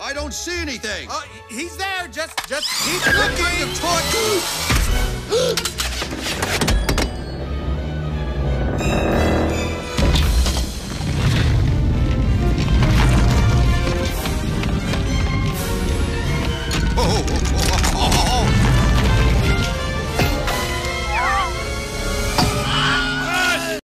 I don't see anything. He's there. Just keep looking. Oh,